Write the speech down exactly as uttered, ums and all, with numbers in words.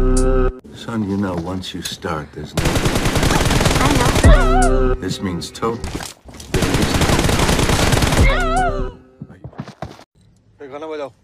Son, you know, once you start, there's no... I know. This means total. Hey, gana bolo.